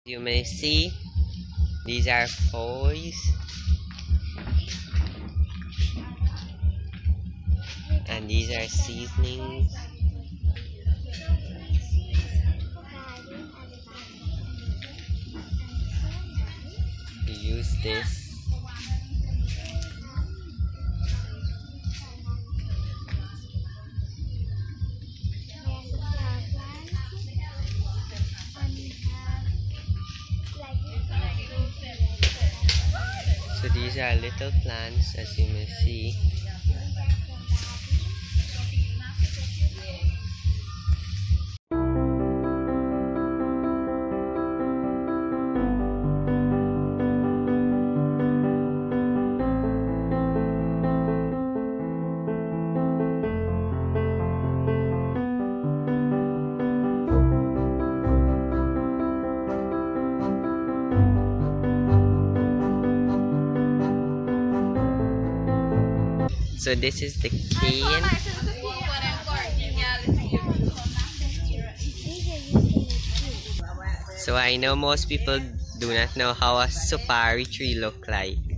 You may see these are foils and these are seasonings. We use this. So these are little plants, as you may see. So this is the cane. So I know most people do not know how a safari tree look like.